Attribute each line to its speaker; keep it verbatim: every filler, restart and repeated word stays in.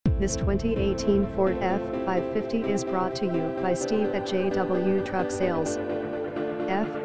Speaker 1: This twenty eighteen Ford F five fifty is brought to you by Steve at J W Truck Sales. F